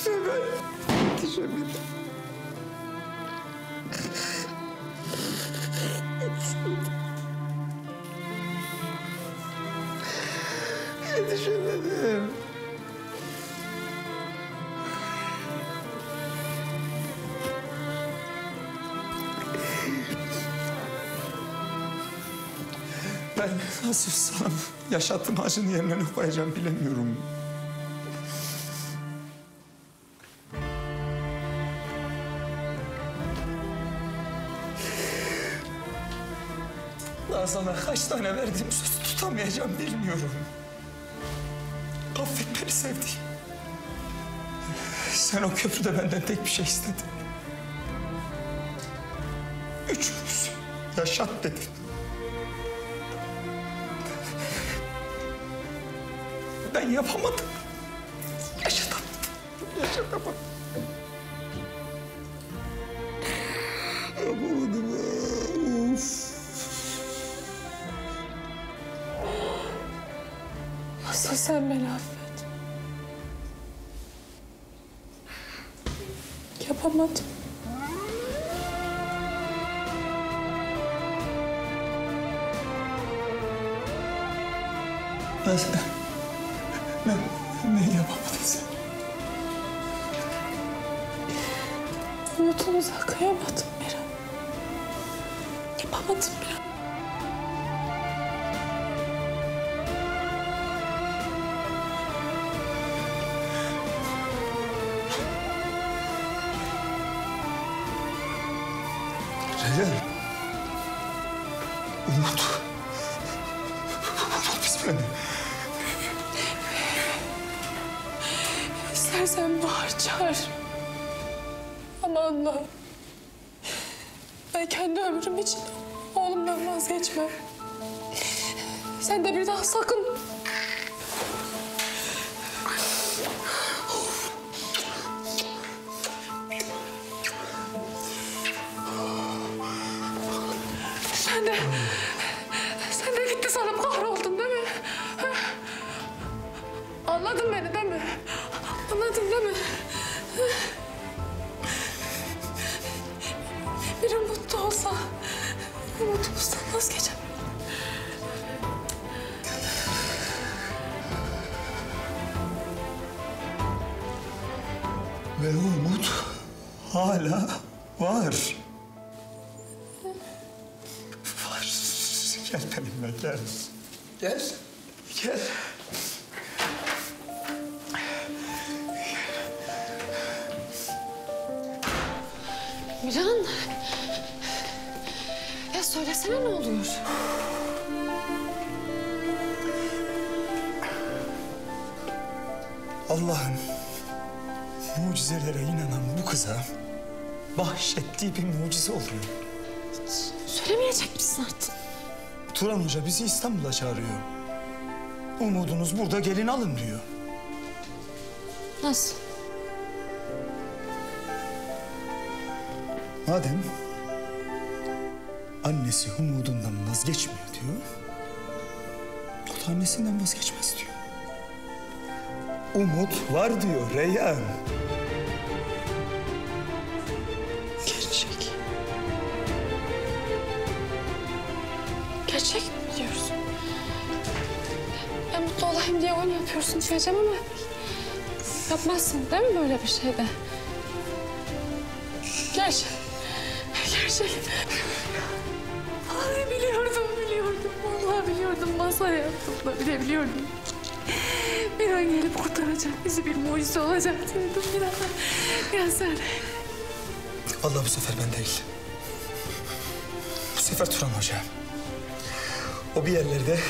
Yetişemem. Yetişemedim. Yetişemedim. Ben nasıl sana yaşattığım acının yerine ne koyacağım bilemiyorum. Daha sana kaç tane verdiğim sözü tutamayacağım bilmiyorum. Affet beni sevdiğim. Sen o köprüde benden tek bir şey istedin. Üçümüz yaşat dedin. Ben yapamadım. Yaşatamadım. Yaşatamadım. Yapamadım. Of. Nasıl sen beni affet? Yapamadım. Nasıl? Ne yapamadın sen? Umutunuza kıyamadım Miran. Yapamadım Miran. Reyhan. Umut. Umut bismillah. İstersen bağır çağır. Ama Allah'ım, ben kendi ömrüm için oğlumdan vazgeçmem. Sen de bir daha sakın. Sen de gitti sanıp kahroldun değil mi? Ha? Anladın beni değil mi? Anladın değil mi? Bir umut da olsa umutumuzdan vazgeçemem. Ve o umut hala var. Var. Gel benimle gel. Gel. Gel. Miran. Ya söylesene ne oluyor? Allah'ın mucizelere inanan bu kıza bahşettiği bir mucize oluyor. Söylemeyecek misin artık? Turan Hoca bizi İstanbul'a çağırıyor. Umudunuz burada, gelin alın diyor. Nasıl? Madem annesi umudundan vazgeçmiyor diyor, o da annesinden vazgeçmez diyor. Umut var diyor Reyhan. Gerçek. Gerçek mi diyorsun? Ben mutlu olayım diye oyun yapıyorsun diyeceğim ama yapmazsın değil mi böyle bir şeyde? Gerçek. Gerçek. Vallahi biliyordum. Vallahi biliyordum. Masaya yaptığımda bile biliyordum. Bir an gelip kurtaracak, bizi bir mucize olacak diyordum. Bir an sen. Vallahi bu sefer ben değil. Bu sefer Turan Hoca. O bir yerlerde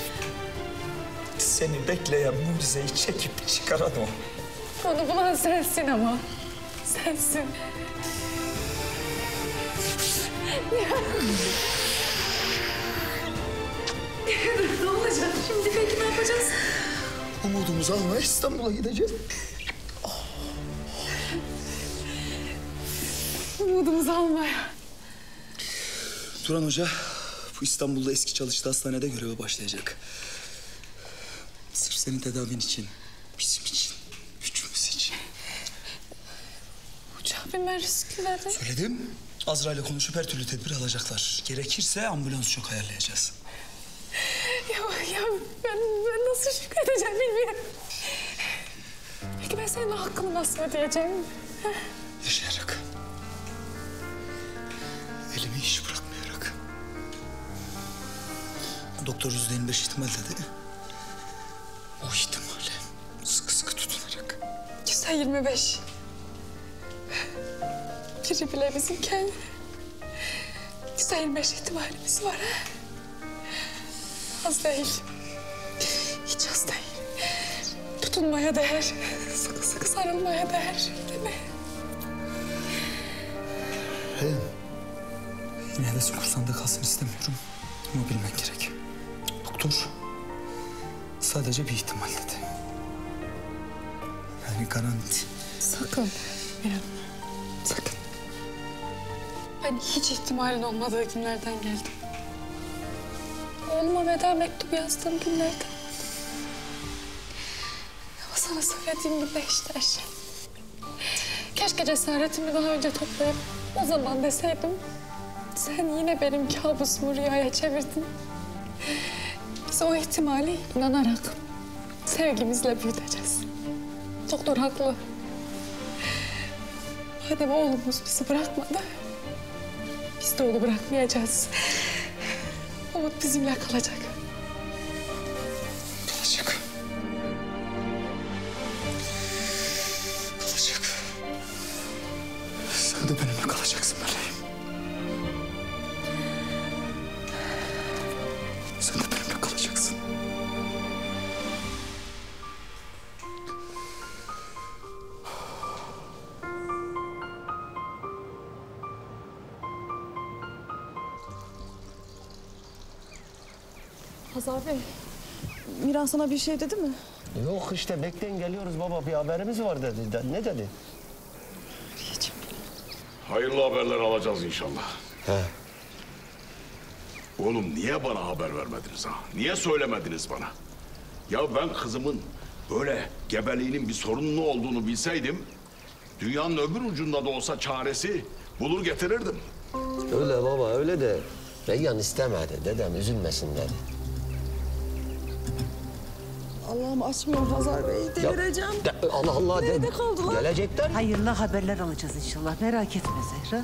seni bekleyen mucizeyi çekip çıkaran o. Onu bulan sensin ama. Sensin. Ne olacak şimdi? Peki ne yapacağız? Umudumuzu almaya İstanbul'a gideceğiz. Umudumuzu almaya. Turan Hoca bu İstanbul'da eski çalıştığı hastanede göreve başlayacak. Sırf senin tedavin için, bizim için, üçümüz için. abime riskli dedi. Söyledim. Azrail'le konuşup her türlü tedbir alacaklar. Gerekirse ambulans çok ayarlayacağız. Ya ben nasıl şükredeceğim bilmiyorum. Peki ben senin o hakkını nasıl ödeyeceğim? Yaşayarak. Elimi hiç bırakmayarak. Doktor %25 ihtimal dedi. O ihtimale sıkı sıkı tutunarak. %25. Biri bile bizimken %25 ihtimalimiz var ha. Az değil. Hiç az değil. Tutunmaya değer. Sıkı sıkı sarılmaya değer. Değil mi? Yine hevesim kursağında kalsın istemiyorum. Ama bilmen gerek. Doktor sadece bir ihtimal dedi. Yani garanti. Sakın. Miran. Sakın. Ben hiç ihtimalin olmadığı günlerden geldim. Oğluma veda mektubu yazdığım günlerden. Ama sana söylediğim gibi işte her şey. Keşke cesaretimi daha önce toplayıp o zaman deseydim. Sen yine benim kabusumu rüyaya çevirdin. Biz o ihtimali inanarak, sevgimizle büyüteceğiz. Doktor haklı. Madem oğlumuz bizi bırakmadı, biz de onu bırakmayacağız. Umut bizimle kalacak. Kalacak. Kalacak. Sen de benimle kalacaksın Meleğim. Sen de benimle kalacaksın. Hazar Bey, Miran sana bir şey dedi mi? Yok işte bekleyin geliyoruz baba bir haberimiz var dedi. Ne dedi? Hayırlı haberler alacağız inşallah. He. Oğlum niye bana haber vermediniz ha? Niye söylemediniz bana? Ya ben kızımın böyle gebeliğinin bir sorunlu olduğunu bilseydim... ...dünyanın öbür ucunda da olsa çaresi bulur getirirdim. Öyle baba öyle de Reyyan istemedi. Dedem üzülmesin dedi. Allah'ım açmıyor Hazar Bey, delireceğim. Allah Allah. Nerede kaldılar? Gelecekler. Hayırlı haberler alacağız inşallah. Merak etme Zehra.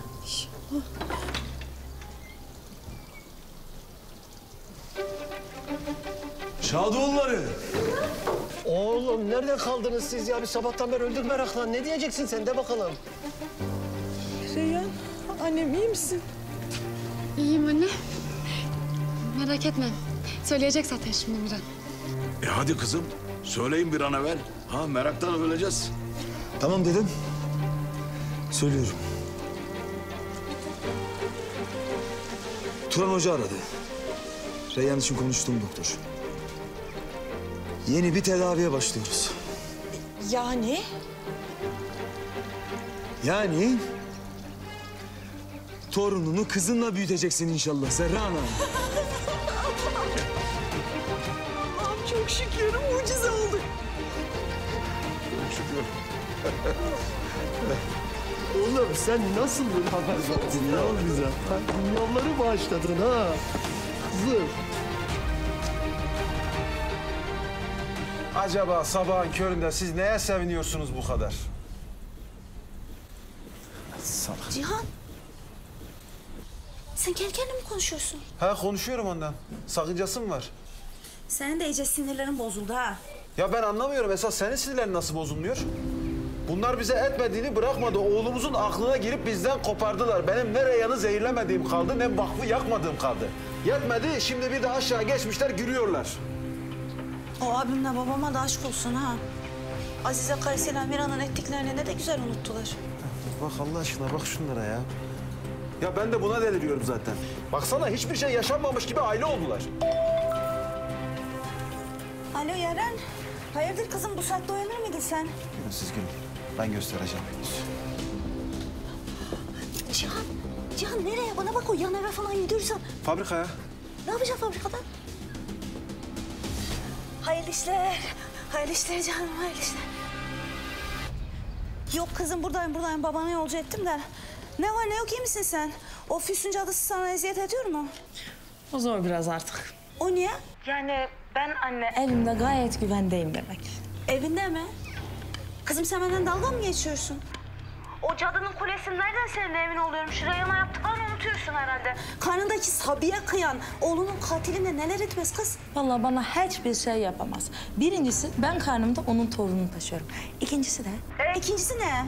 Şadoğulları. Oğlum nerede kaldınız siz ya? Bir sabahtan beri öldük merakla. Ne diyeceksin sen de bakalım. Reyhan, annem iyi misin? İyiyim anne. Merak etme. Söyleyecek zaten şimdi Miran. Hadi kızım söyleyin bir an evvel. Ha meraktan öleceğiz. Tamam dedim. Söylüyorum. Turan Hoca aradı. Reyhan için konuştuğum doktor. Yeni bir tedaviye başlıyoruz. Yani? Yani... torununu kızınla büyüteceksin inşallah Serra Ana. Allah'ım çok şükür, mucize oldu. Oğlum sen nasıl bir haber verdin ya bize? Dünyaları bağışladın ha. Kızım. Acaba sabahın köründe siz neye seviniyorsunuz bu kadar? Salak. Cihan. Sen kendi kendine mi konuşuyorsun? Ha konuşuyorum ondan. Sakıncası mı var? Senin de iyice sinirlerin bozuldu ha. Ya ben anlamıyorum esas senin sinirlerin nasıl bozulmuyor? Bunlar bize etmediğini bırakmadı. Oğlumuzun aklına girip bizden kopardılar. Benim ne Reyhan'ı zehirlemediğim kaldı ne vakfı yakmadığım kaldı. Yetmedi şimdi bir de aşağı geçmişler gülüyorlar. O abimle babama da aşk olsun ha. Azize karısıyla Miran'ın ettiklerini ne de güzel unuttular. Bak Allah aşkına bak şunlara ya. Ya ben de buna deliriyorum zaten. Baksana hiçbir şey yaşanmamış gibi aile oldular. Alo Yaren. Hayırdır kızım bu saatte uyanır mıydın sen? Siz gülün. Ben göstereceğim. Cihan. Cihan nereye? Bana bak o yan eve falan gidiyorsan. Fabrikaya. Ne yapacaksın fabrikada? Hayırlı işler. Hayırlı işler canım, hayırlı işler. Yok kızım buradayım. Babana yolcu ettim de. Ne var ne yok iyi misin sen? O Füsun cadısı sana eziyet ediyor mu? O zor biraz artık. O niye? Yani ben anne evimde gayet güvendeyim demek. Evinde mi? Kızım sen benden dalga mı geçiyorsun? O cadının kulesi nereden senin evin oluyorum? Şuraya yaptıklarını unutuyorsun herhalde. Karnındaki Sabiye kıyan oğlunun katiline neler etmez kız? Vallahi bana hiçbir şey yapamaz. Birincisi ben karnımda onun torununu taşıyorum. İkincisi de İkincisi ne?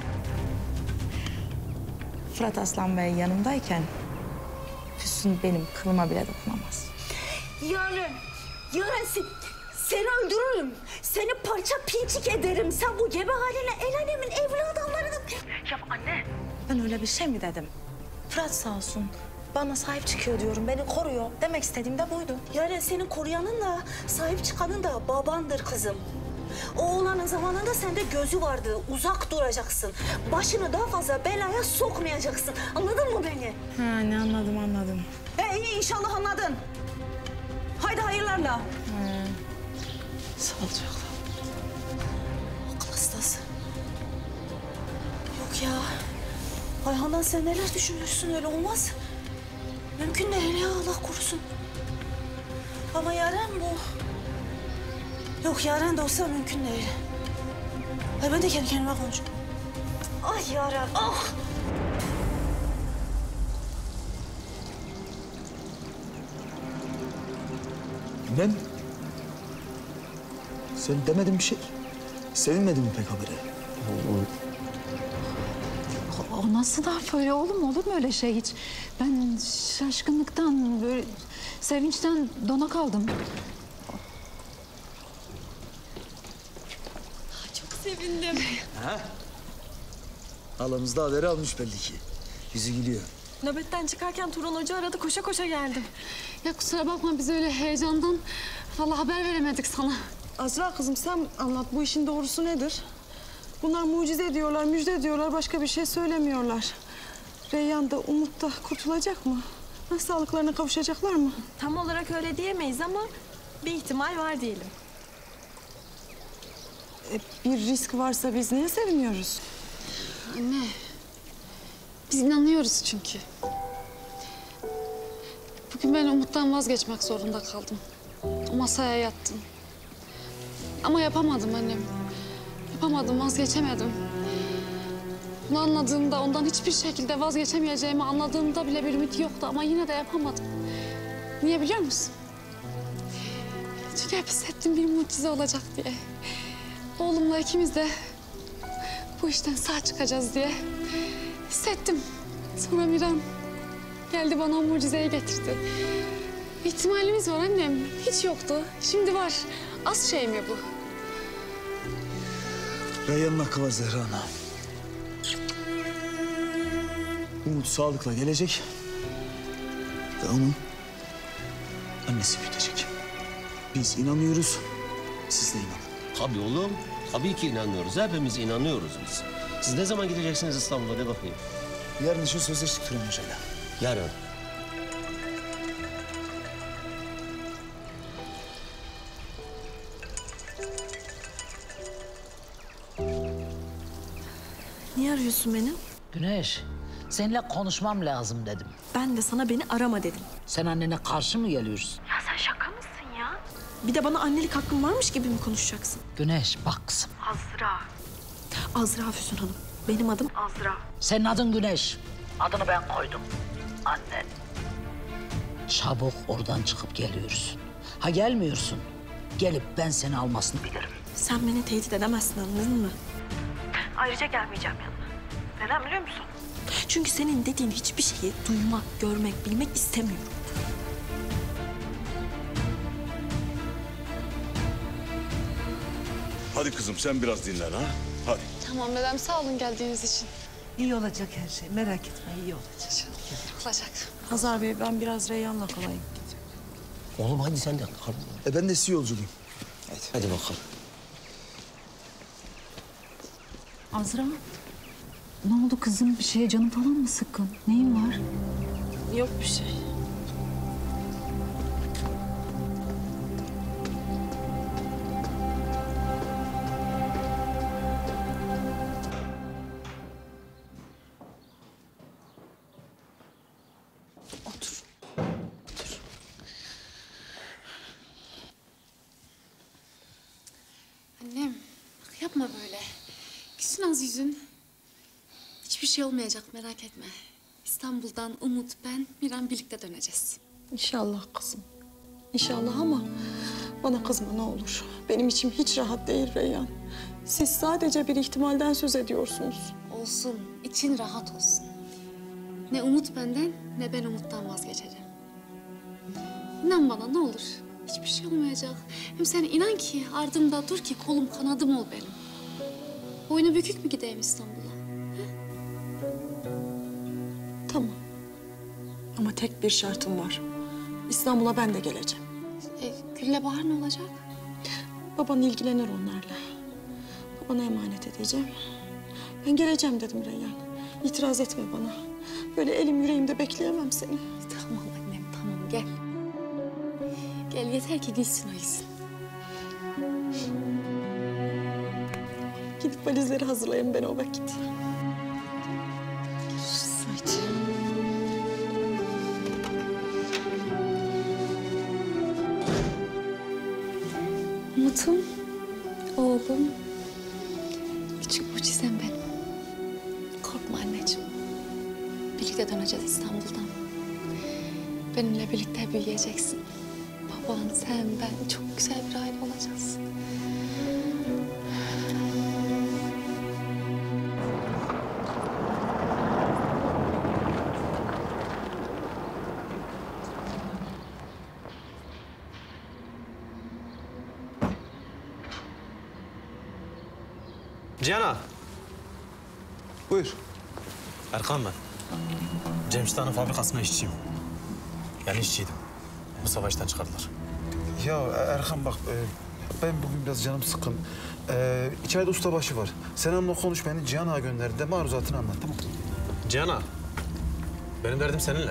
Fırat Aslan Bey yanımdayken Füsun benim kılıma bile dokunamaz. Yaren seni öldürürüm. Seni parça pinçik ederim. Sen bu gebe haline el alemin evli adamlarını... Ya anne. Ben öyle bir şey mi dedim? Fırat sağ olsun bana sahip çıkıyor diyorum, beni koruyor. Demek istediğim de buydu. Yaren senin koruyanın da sahip çıkanın da babandır kızım. O oğlanın zamanında sende gözü vardı. Uzak duracaksın. Başını daha fazla belaya sokmayacaksın. Anladın mı beni? Ha ne anladım. İyi inşallah anladın. Haydi hayırlarla. Sağ ol çocuklar. Akıl hastası. Yok ya. Ayhan'dan sen neler düşünürsün öyle olmaz. Mümkün değil ya Allah korusun. Ama Yaren bu. Yok Yaren de olsa mümkün değil. Ay ben de kendi kendime konuşuyorum. Ah Yaren ah. Bilmem. Sen demedin bir şey. Sevinmedin mi pek habere? O nasıl laf öyle oğlum? Olur mu öyle şey hiç? Ben şaşkınlıktan, böyle sevinçten dona kaldım. Çok sevindim. Halamız da haberi almış belli ki. Yüzü gülüyor. Nöbetten çıkarken Turan Hoca aradı, koşa koşa geldim. Ya kusura bakma biz öyle heyecandan vallahi haber veremedik sana. Azra kızım sen anlat, bu işin doğrusu nedir? Bunlar mucize diyorlar, müjde diyorlar, başka bir şey söylemiyorlar. Reyhan da Umut da kurtulacak mı? Nasıl sağlıklarına kavuşacaklar mı? Tam olarak öyle diyemeyiz ama bir ihtimal var diyelim. Bir risk varsa biz niye seviniyoruz? Anne, biz inanıyoruz çünkü. Bugün ben Umut'tan vazgeçmek zorunda kaldım. O masaya yattım. Ama yapamadım annem. Yapamadım, vazgeçemedim. Bunu anladığımda, ondan hiçbir şekilde vazgeçemeyeceğimi anladığımda bile bir ümit yoktu ama yine de yapamadım. Niye biliyor musun? Çünkü hep hissettim bir mucize olacak diye. Oğlumla ikimiz de bu işten sağ çıkacağız diye hissettim. Sonra bir an geldi bana o mucizeyi getirdi. İhtimalimiz var annem. Hiç yoktu. Şimdi var. Az şey mi bu? Reyhan'ın hakkı var Zehra Ana. Umut sağlıkla gelecek. Ve onun annesi büyütecek. Biz inanıyoruz, siz de inanın. Tabii oğlum. Tabii ki inanıyoruz. Hepimiz inanıyoruz biz. Siz ne zaman gideceksiniz İstanbul'a? De bakayım. Yarın için sözleştik Turan Hoca'yla. Yarın. Niye arıyorsun beni? Güneş, seninle konuşmam lazım dedim. Ben de sana beni arama dedim. Sen annene karşı mı geliyorsun? Ya sen şaka mısın ya? Bir de bana annelik hakkın varmış gibi mi konuşacaksın? Güneş, bak kızım. Azra. Azra Füsun Hanım. Benim adım Azra. Senin adın Güneş. Adını ben koydum. Annen. Çabuk oradan çıkıp geliyorsun. Ha gelmiyorsun. Gelip ben seni almasını bilirim. Sen beni tehdit edemezsin, anladın mı? Ayrıca gelmeyeceğim yanına. Neden biliyor musun? Çünkü senin dediğin hiçbir şeyi duymak, görmek, bilmek istemiyorum. Hadi kızım sen biraz dinlen ha. Hadi. Tamam dedem, sağ olun geldiğiniz için. İyi olacak her şey. Merak etme, iyi olacak. Olacak. Hazar Bey ben biraz Reyhan'la kalayım. Oğlum hadi sen de. Ben de size yolculuğum. Hadi bakalım. Azra, ne oldu kızım? Bir şeye canın falan mı sıkkın? Neyin var? Yok bir şey. Gitsin Aziz'in. Hiçbir şey olmayacak merak etme. İstanbul'dan Umut, ben, Miran birlikte döneceğiz. İnşallah kızım. İnşallah ama bana kızma ne olur. Benim içim hiç rahat değil Reyhan. Siz sadece bir ihtimalden söz ediyorsunuz. Olsun, için rahat olsun. Ne Umut benden, ne ben Umut'tan vazgeçeceğim. İnan bana ne olur. Hiçbir şey olmayacak. Hem sen inan ki ardımda dur ki kolum kanadım ol benim. Boynu bükük mü gideyim İstanbul'a? Tamam. Ama tek bir şartım var. İstanbul'a ben de geleceğim. Gül'le Bahar ne olacak? Baban ilgilenir onlarla. Babana emanet edeceğim. Ben geleceğim dedim Reyhan. İtiraz etme bana. Böyle elim yüreğimde bekleyemem seni. Tamam annem, tamam gel. Gel yeter ki gitsin o izin. Gidip valizleri hazırlayayım ben o vakit. Umut'um, oğlum, küçük mucizem benim. Korkma anneciğim. Birlikte döneceğiz İstanbul'dan. Benimle birlikte büyüyeceksin. Baban, sen, ben çok güzel bir aile olacağız. Cihan buyur. Erkan ben. Cemşita'nın fabrikasına işçiyim. Yani işçiydim. Bu savaştan çıkardılar. Ya Erkan bak, ben bugün biraz canım sıkkın. İçeride ustabaşı var. Sen onunla konuş, beni Cihan Ağa gönderdi de maruzatını anlat, tamam mı? Cihan Ağa, benim derdim seninle.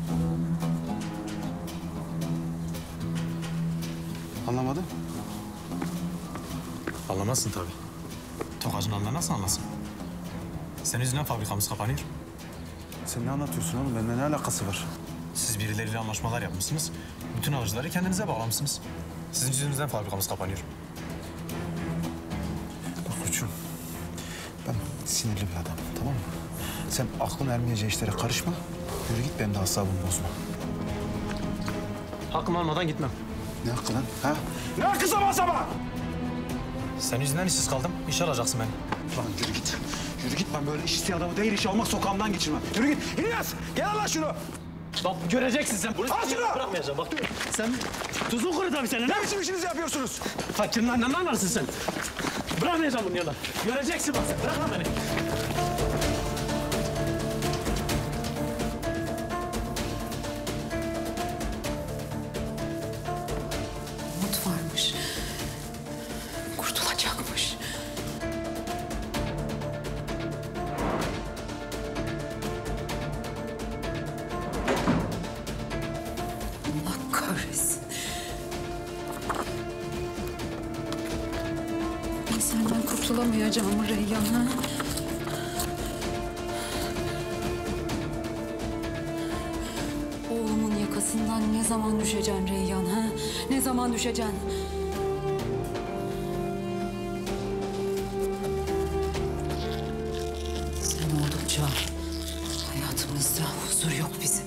Anlamadım. Anlamazsın tabii. Tokacın anlar nasıl anlasın? Senin yüzünden fabrikamız kapanıyor. Sen ne anlatıyorsun oğlum? Benimle ne alakası var? Siz birileriyle anlaşmalar yapmışsınız. Bütün alıcıları kendinize bağlamışsınız. Sizin yüzünüzden fabrikamız kapanıyor. Bak koçum, ben sinirli bir adamım, tamam mı? Sen aklın ermeyeceği işlere karışma. Yürü git, benim de asabımı bozma. Hakkımı almadan gitmem. Ne hakkı lan? Ha? Ne hakkı sabah sabah? Senin yüzünden işsiz kaldım. İş alacaksın beni. Lan yürü git. Yürü git, ben böyle iş isteyen adamı değil, iş almak sokağımdan geçirmem. Yürü git. İlyas, gel al lan şunu. Bak göreceksin sen. Al şunu. Bırakmayacağım bak. Sen tuzun kuru tabii senin. Ne biçim işinizi yapıyorsunuz? Fakirin annen anlarsın sen. Bırakmayacağım bunu yana. Göreceksin bak sen. Bırak lan beni. Umut varmış. Kurtulacakmış. Allah kahretsin. Ben senden kurtulamayacağım Reyyan ha. Oğlumun yakasından ne zaman düşeceksin Reyyan ha? Ne zaman düşeceksin? Sen oldukça hayatımızda huzur yok bizim.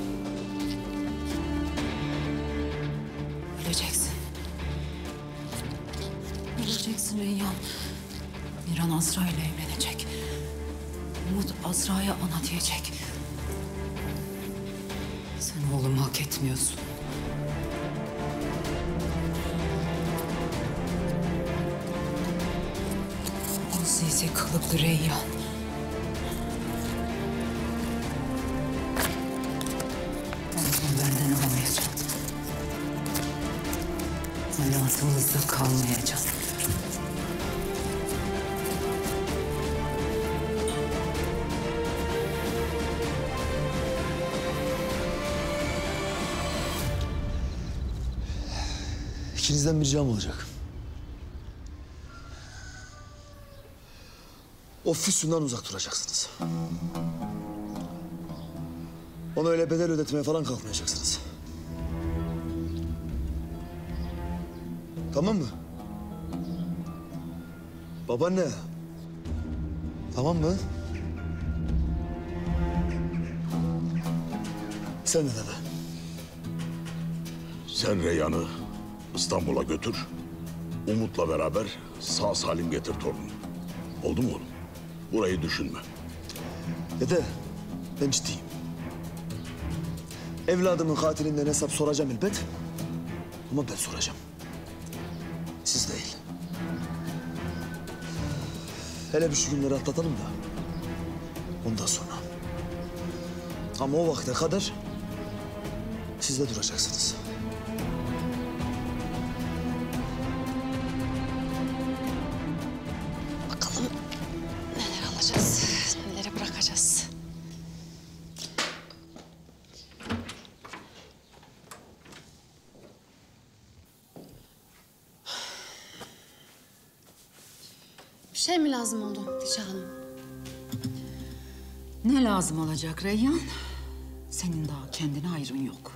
Öleceksin. Öleceksin Reyyan. Miran Azra ile evlenecek. Umut Azra'ya ana diyecek. Sen oğlumu hak etmiyorsun. O sizi kılıklı Reyyan. Onu benden alamayacaksın. Hayatımızda kalmayacaksın. İkinizden bir ricam olacak. O Füsun'dan uzak duracaksınız. Ona öyle bedel ödetmeye falan kalkmayacaksınız. Tamam mı? Babaanne. Tamam mı? Sen de dede. Sen Reyhan'ı İstanbul'a götür. Umut'la beraber sağ salim getir torunu. Oldu mu oğlum? Burayı düşünme. Dede, ben ciddiyim. Evladımın katilinden hesap soracağım elbet. Ama ben soracağım. Siz değil. Hele bir şu günleri atlatalım da. Ondan sonra. Ama o vakte kadar siz de duracaksınız. Bakalım neler alacağız, nelere bırakacağız. Bir şey mi lazım oldu Dicle Hanım? Ne lazım olacak Reyhan? Senin daha kendine ayrın yok.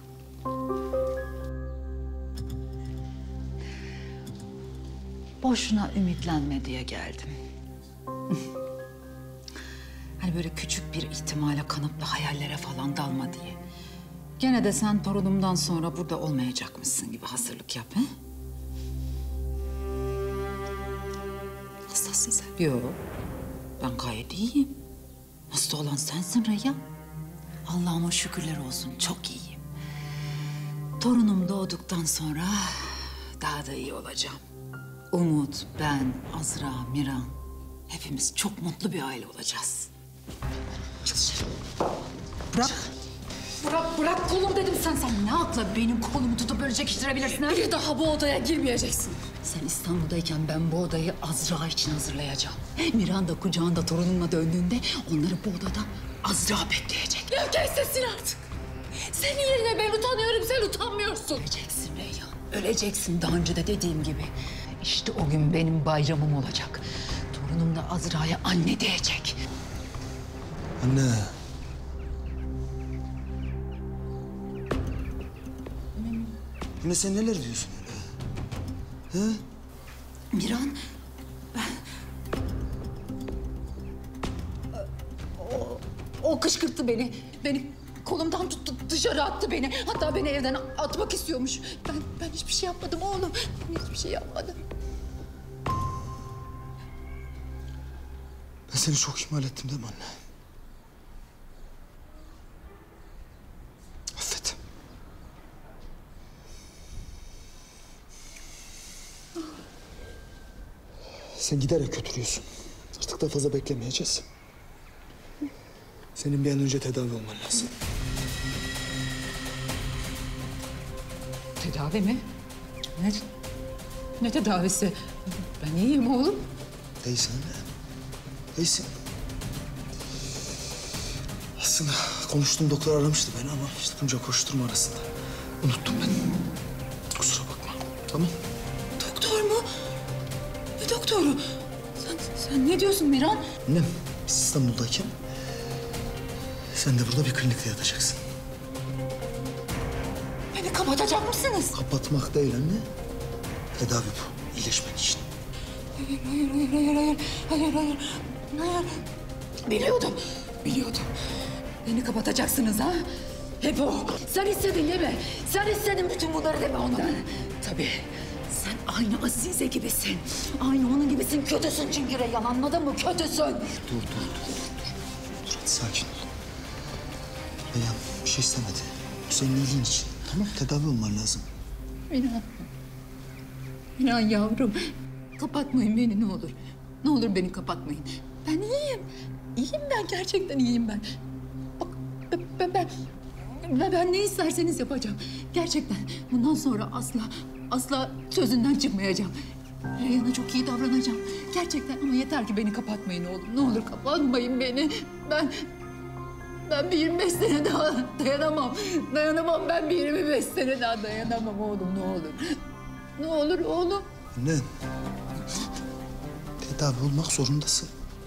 Boşuna ümitlenme diye geldim. Hani böyle küçük bir ihtimale kanıp da hayallere falan dalma diye. Gene de sen torunumdan sonra burada olmayacakmışsın gibi hazırlık yap, he? Hastasın sen. Yok, ben gayet iyiyim. Hasta olan sensin Reyhan. Allah'ıma şükürler olsun, çok iyiyim. Torunum doğduktan sonra daha da iyi olacağım. Umut, ben, Azra, Miran hepimiz çok mutlu bir aile olacağız. Çık dışarı. Bırak. Bırak kolum dedim sen. Sen ne akla benim kolumu tutup böyle çekiştirebilirsin ha? Bir daha bu odaya girmeyeceksin. Sen İstanbul'dayken ben bu odayı Azra için hazırlayacağım. Miran da kucağında torununla döndüğünde onları bu odada Azra bekleyecek. Ya kes sesini artık. Senin yerine ben utanıyorum, sen utanmıyorsun. Öleceksin Reyhan, öleceksin. Daha önce de dediğim gibi. İşte o gün benim bayramım olacak. Torunum da Azra'ya anne diyecek. Anne. Anne sen neler diyorsun öyle? He? Miran, o kışkırttı beni. Beni kolumdan tuttu, dışarı attı beni. Hatta beni evden atmak istiyormuş. Ben hiçbir şey yapmadım oğlum. Ben hiçbir şey yapmadım. Ben seni çok ihmal ettim değil mi anne? Affet. Sen giderek götürüyorsun. Artık da fazla beklemeyeceğiz. Senin bir an önce tedavi olman lazım. Tedavi mi? Ne tedavisi? Ben iyiyim oğlum. Değilsin anne. Değilsin. Aslında konuştuğum doktor aramıştı beni ama işte bunca koşturma arasında unuttum ben. Kusura bakma. Tamam. Doktor mu? Ne doktoru? Sen ne diyorsun Miran? Annem biz İstanbul'dayken sen de burada bir klinikte yatacaksın. Beni kapatacak mısınız? Kapatmak değil anne. Tedavi bu. İyileşmek için. Hayır. Biliyordum. Beni kapatacaksınız ha? Hep o. Sen istedin değil mi? Sen istedin bütün bunları deme ondan. Tabii. Sen aynı Azize gibisin. Aynı onun gibisin. Kötüsün çünkü Reyhan, anladın mı? Kötüsün. Dur. Hadi sakin ol. Reyhan bir şey istemedi. Bu senin iyiliğin için. Tamam tedavi olman lazım. Miran yavrum. Kapatmayın beni ne olur. Ne olur beni kapatmayın. Ben iyiyim. İyiyim ben. Gerçekten iyiyim ben. Bak ben ne isterseniz yapacağım. Gerçekten. Bundan sonra asla sözünden çıkmayacağım. Reyhan'a çok iyi davranacağım. Gerçekten ama yeter ki beni kapatmayın oğlum. Ne olur kapatmayın beni. Ben bir 25 sene daha dayanamam. Dayanamam ben bir 25 sene daha dayanamam oğlum ne olur. Ne olur oğlum. Anne. Tedavi olmak zorundasın.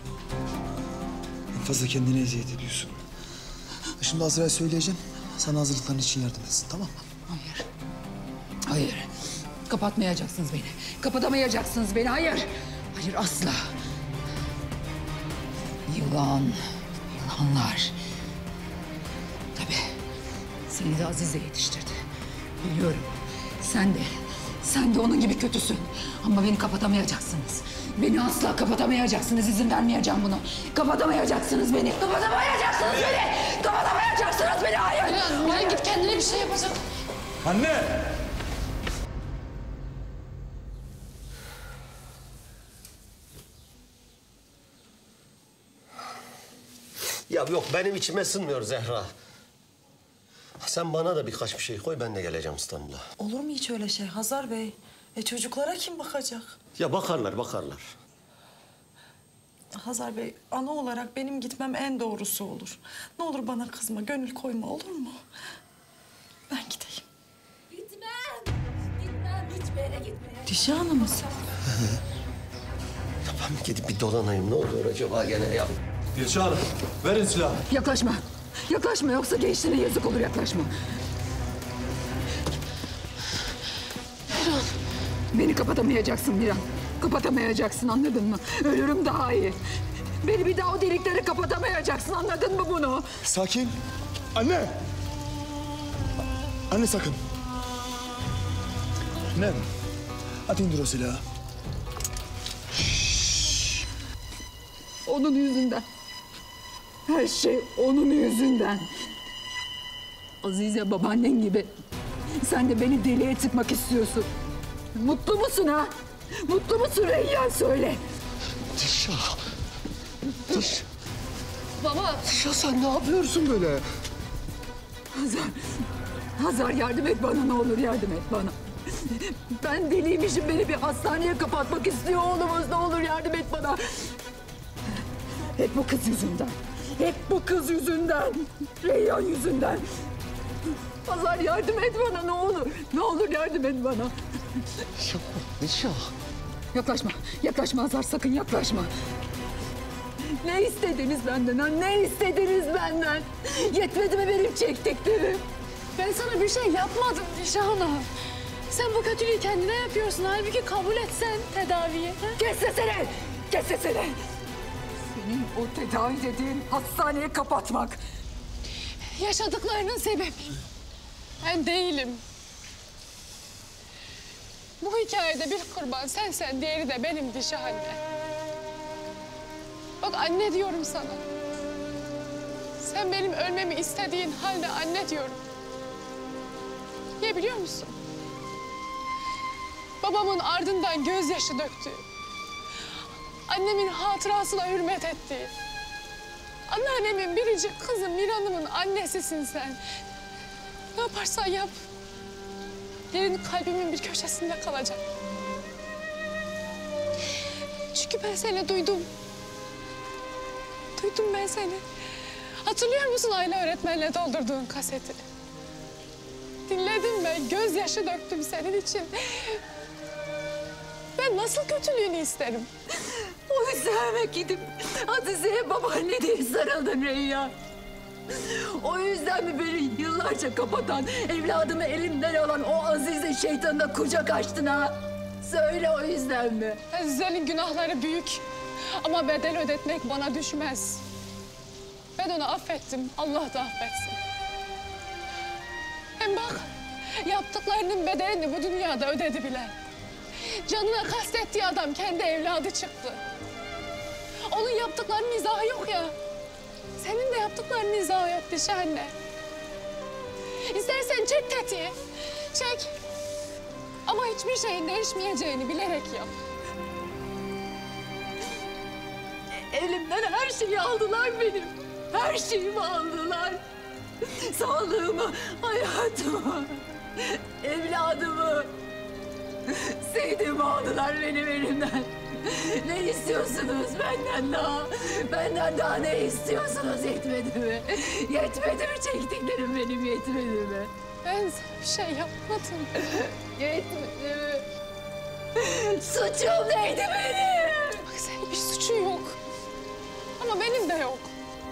En fazla kendine eziyet ediyorsun. Şimdi Azra'ya söyleyeceğim. Sana hazırlıkların için yardım etsin tamam mı? Hayır. Kapatmayacaksınız beni. Kapatamayacaksınız beni. Hayır. Hayır asla. Yılanlar. Tabii. Seni de Azize yetiştirdi. Biliyorum. Sen de onun gibi kötüsün. Ama beni kapatamayacaksınız. Beni asla kapatamayacaksınız. İzin vermeyeceğim buna. Kapatamayacaksınız beni. Kapatamayacaksınız beni. Kapatamayacaksınız beni. Hayır. Miran git kendine bir şey yapacak. Anne! Ya yok benim içime sınmıyor Zehra. Sen bana da birkaç bir şey koy ben de geleceğim İstanbul'a. Olur mu hiç öyle şey Hazar Bey? Çocuklara kim bakacak? Ya bakarlar. Hazar Bey, ana olarak benim gitmem en doğrusu olur. Ne olur bana kızma, gönül koyma, olur mu? Ben gideyim. Gitmem. Hiçbir yere gitmeyeyim. Dişi Hanım'ız. Ya ben gidip bir dolanayım ne oluyor acaba gene ya? Dilşah Hanım, verin silahı. Yaklaşma. Yaklaşma yoksa gençliğine yazık olur yaklaşma. Miran. Beni kapatamayacaksın Miran. Kapatamayacaksın anladın mı? Ölürüm daha iyi. Beni bir daha o delikleri kapatamayacaksın anladın mı bunu? Sakin. Anne! Anne sakın. Annem. Hadi indir o silahı. Onun yüzünden. Her şey onun yüzünden. Azize babaannen gibi. Sen de beni deliye tıkmak istiyorsun. Mutlu musun ha? Mutlu musun Reyyan söyle. Dilşah. Baba. Dilşah sen ne yapıyorsun böyle? Hazar yardım et bana ne olur yardım et bana. Ben deliymişim beni bir hastaneye kapatmak istiyor oğlumuz ne olur yardım et bana. Hep bu kız yüzünden. Hep bu kız yüzünden. Reyyan yüzünden. Hazar yardım et bana ne olur. Ne olur yardım et bana. Dilşah. Yaklaşma. Yaklaşma Hazar sakın yaklaşma. Ne istediniz benden ha? Ne istediniz benden? Yetmedi mi benim çektiklerim? Ben sana bir şey yapmadım Dilşah Hanım. Sen bu kötülüğü kendine yapıyorsun. Halbuki kabul etsen tedaviyi. Ha? Kes sesini! Kes sesini! Senin o tedavi dediğin hastaneye kapatmak. Yaşadıklarının sebebi ben değilim. Bu hikayede bir kurban sen diğeri de benim Dilşah anne. Bak anne diyorum sana. Sen benim ölmemi istediğin halde anne diyorum. Niye biliyor musun? Babamın ardından gözyaşı döktüğü, annemin hatırasına hürmet ettiği, anneannemin biricik kızı Miran'ımın annesisin sen. Ne yaparsan yap, yerin kalbimin bir köşesinde kalacak. Çünkü ben seni duydum. Duydum ben seni. Hatırlıyor musun Ayla öğretmenle doldurduğun kaseti? Dinledim ben, gözyaşı döktüm senin için. Ben nasıl kötülüğünü isterim? O yüzden gidip Azize'ye babaanne diye sarıldım Reyyan. O yüzden mi beni yıllarca kapatan, evladımı elimden alan o Azize şeytanına kucak açtın ha? Söyle o yüzden mi? Azize'nin günahları büyük. Ama bedel ödetmek bana düşmez. Ben onu affettim, Allah da affetsin. Hem bak, yaptıklarının bedelini bu dünyada ödedi bile. Canına kastettiği adam kendi evladı çıktı. Onun yaptıklarının izahı yok ya. Senin de yaptıklarının izahı yok Dilşah anne. İstersen çek tetiği, çek. Ama hiçbir şeyin değişmeyeceğini bilerek yap. Elimden her şeyi aldılar benim. Her şeyimi aldılar. Sağlığımı, hayatımı, evladımı. Sevdiğimi aldılar benim elimden. Ne istiyorsunuz benden daha? Benden daha ne istiyorsunuz? Yetmedi mi? Yetmedi mi çektiklerim benim yetmedi mi? Ben sana bir şey yapmadım. Yetmedi mi? Suçum neydi benim? Bak senin bir suçun yok. Ama benim de yok.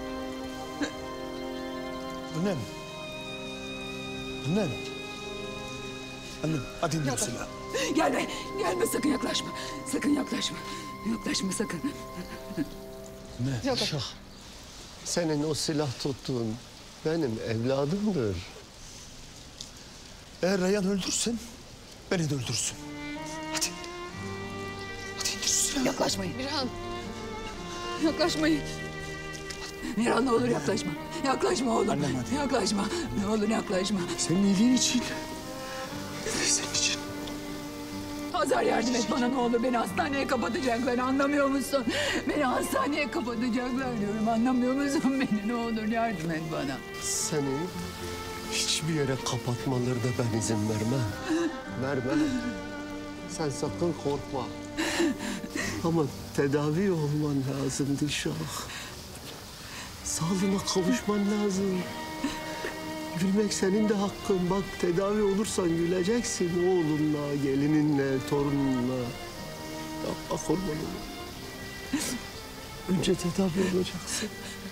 Annem. Annem. Annem hadi indir silahı. Gelme sakın yaklaşma. Sakın yaklaşma. Yaklaşma sakın. Şah, senin o silah tuttuğun benim evladımdır. Eğer Reyhan öldürsen beni de öldürsün. Hadi. Hadi indir şu silahı. Yaklaşmayın. Miran. Yaklaşmayın. Miran ne olur yaklaşma. Yaklaşma oğlum. Annem hadi. Yaklaşma. Ne olur yaklaşma. Senin iyiliğin için. Senin için. Hazar yardım et bana ne olur. Beni hastaneye kapatacaklar anlamıyor musun? Beni hastaneye kapatacaklar diyorum. Anlamıyor musun beni? Ne olur yardım et bana. Seni hiçbir yere kapatmalarına ben izin vermem. Vermem. Sen sakın korkma. Ama tedavi olman lazım Dilşah. Sağlığına kavuşman lazım. Gülmek senin de hakkın. Bak tedavi olursan güleceksin oğlunla, gelininle, torununla. Yapma kurban olayım. Önce tedavi olacaksın.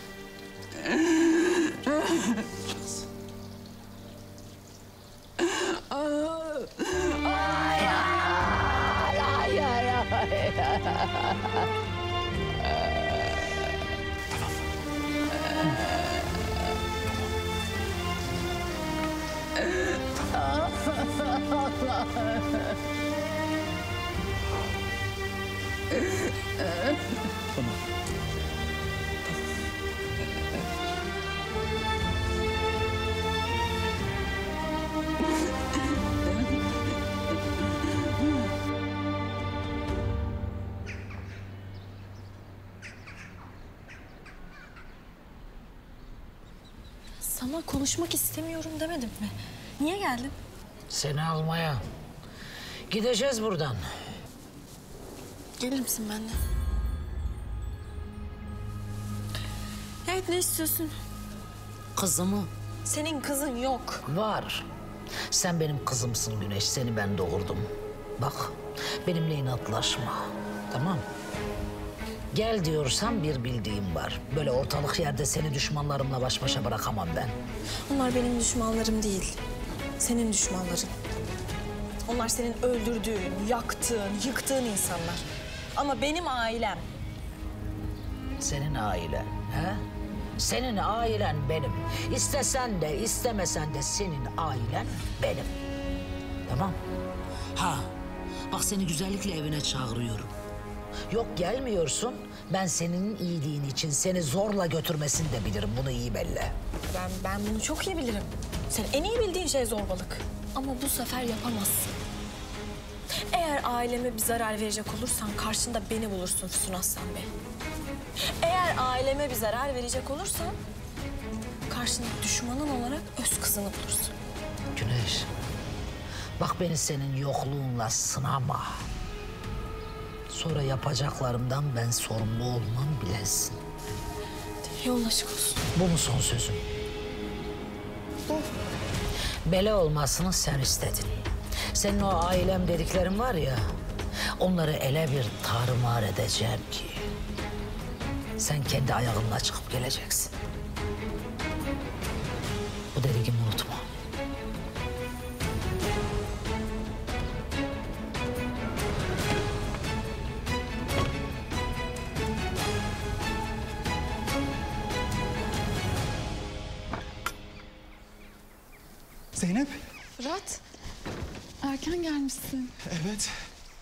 Sana konuşmak istemiyorum demedim mi? Niye geldin? Seni almaya. Gideceğiz buradan. Gelir misin benimle? Evet, ne istiyorsun? Kızımı. Senin kızın yok. Var. Sen benim kızımsın Güneş. Seni ben doğurdum. Bak, benimle inatlaşma. Tamam. Gel diyorsam bir bildiğim var. Böyle ortalık yerde seni düşmanlarımla baş başa bırakamam ben. Onlar benim düşmanlarım değil. Senin düşmanların. Onlar senin öldürdüğün, yaktığın, yıktığın insanlar. Ama benim ailem. Senin ailen, he? Senin ailen benim. İstesen de istemesen de senin ailen benim. Tamam. Ha, bak seni güzellikle evine çağırıyorum. Yok gelmiyorsun, ben senin iyiliğin için seni zorla götürmesini de bilirim. Bunu iyi belli. Ben bunu çok iyi bilirim. Sen en iyi bildiğin şey zorbalık. Ama bu sefer yapamazsın. Eğer aileme bir zarar verecek olursan karşında beni bulursun Füsun Aslan Bey. Eğer aileme bir zarar verecek olursan karşında düşmanın olarak öz kızını bulursun. Güneş, bak beni senin yokluğunla sınama. Sonra yapacaklarımdan ben sorumlu olmam bilesin. Yolun açık olsun. Bu mu son sözün? Bu. Bela olmasını sen istedin. Senin o ailem dediklerin var ya, onları ele bir tarumar edeceğim ki sen kendi ayağınla çıkıp geleceksin. Bu dediğimi unutma. Zeynep. Fırat. Erken gelmişsin. Evet.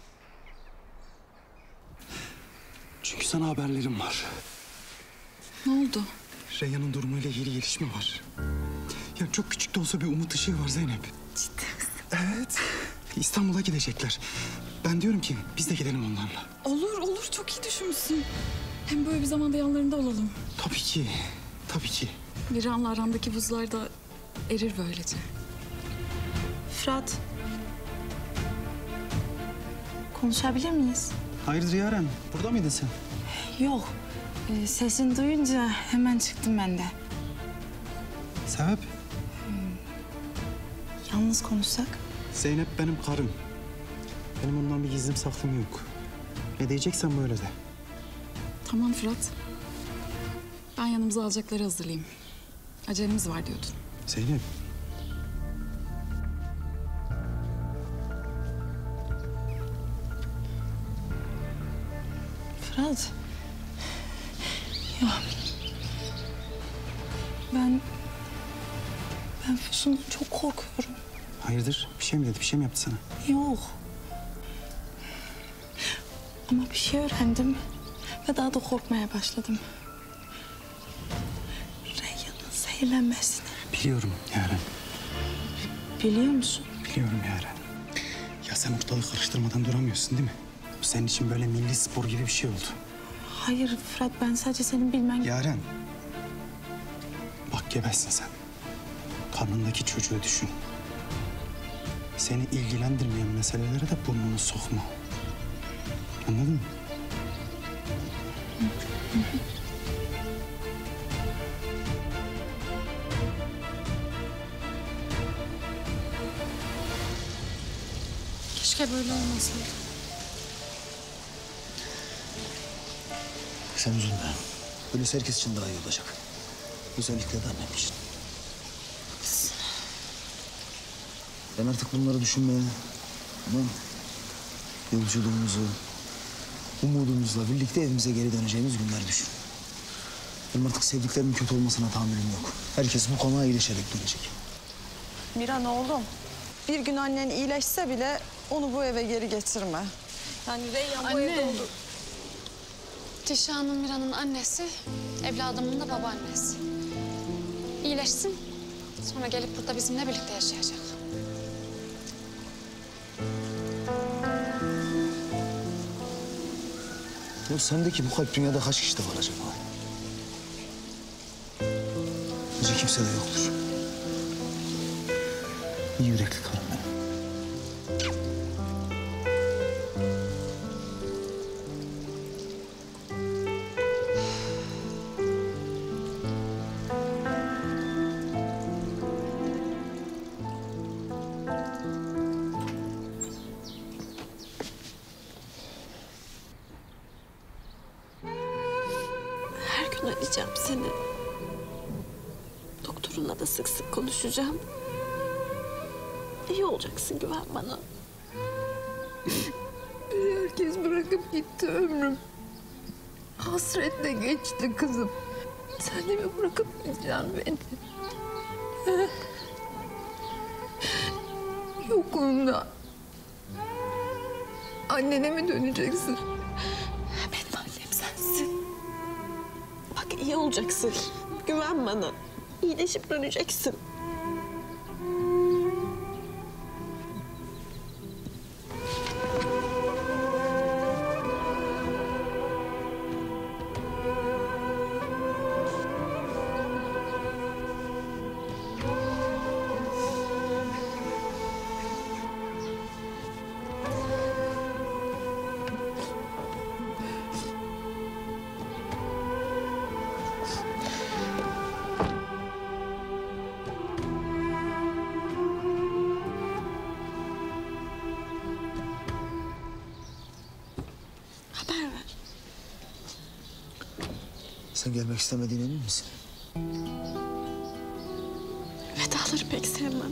Çünkü sana haberlerim var. Ne oldu? Reyhan'ın durumuyla ilgili gelişme var. Ya çok küçük de olsa bir umut ışığı var Zeynep. Ciddi misin? Evet. İstanbul'a gidecekler. Ben diyorum ki biz de gidelim onlarla. Olur olur, çok iyi düşünmüşsün. Hem böyle bir zamanda yanlarında olalım. Tabii ki. Tabii ki. Miran'la aramdaki buzlar da erir böylece. Fırat. Konuşabilir miyiz? Hayırdır Yaren? Burada mıydın sen? Yok. Sesini duyunca hemen çıktım ben de. Sebep? Yalnız konuşsak? Zeynep benim karım. Benim ondan bir gizlim saklım yok. Ne diyeceksen böyle de. Tamam Fırat. Ben yanımıza alacakları hazırlayayım. Acelemiz var diyordun. Zeynep. Fırat. Ya ben Füsun çok korkuyorum. Hayırdır? Bir şey mi dedi? Bir şey mi yaptı sana? Yok. Ama bir şey öğrendim ve daha da korkmaya başladım. Reyhan'ın zehirlenmesini. Biliyorum Yaren. Biliyor musun? Biliyorum Yaren. Ya sen ortalığı karıştırmadan duramıyorsun değil mi? Bu senin için böyle milli spor gibi bir şey oldu. Hayır Fırat, ben sadece senin bilmen... Yaren. Bak gebesin sen. Karnındaki çocuğu düşün. Seni ilgilendirmeyen meselelere de burnunu sokma. Anladın mı? Keşke böyle olmasaydı. Sen üzülme. Böylesi herkes için daha iyi olacak. Özellikle de annem için. Ben artık bunları düşünmeye, tamam, yolculuğumuzu, umudumuzla birlikte evimize geri döneceğimiz günler düşün. Benim artık sevdiklerimin kötü olmasına tahammülüm yok. Herkes bu konuğa iyileşerek dönecek. Miran oğlum, bir gün annen iyileşse bile onu bu eve geri getirme. Yani Reyhan bu evde olur. Tişan'ın Mira'nın annesi, evladımın da babaannesi. İyileşsin, sonra gelip burada bizimle birlikte yaşayacak. Ya sendeki bu kalp dünyada kaç kişide var acaba? Bence kimse de yoktur. İyi yürekli karım benim. Her gün arayacağım seni. Doktorunla da sık sık konuşacağım. İyi olacaksın, güven bana. Beni herkes bırakıp gitti ömrüm. Hasretle geçti kızım. Sen de mi bırakıp gideceksin beni? Yokluğunda annene mi döneceksin? Benim annem sensin. Bak iyi olacaksın. Güven bana. İyileşip döneceksin. Haber ver. Sen gelmek istemediğine emin misin? Vedaları pek sevmem.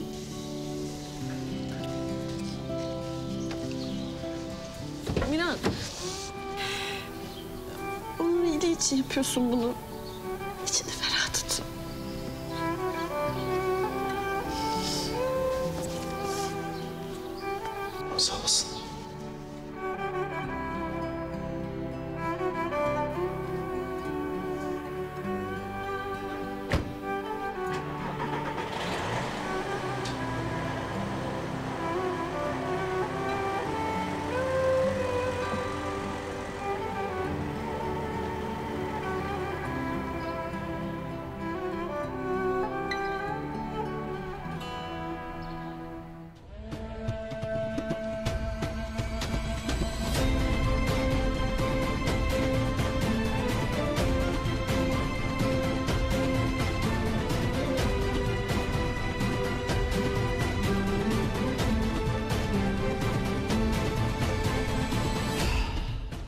Miran. Onun iyiliği için yapıyorsun bunu. İçini ferah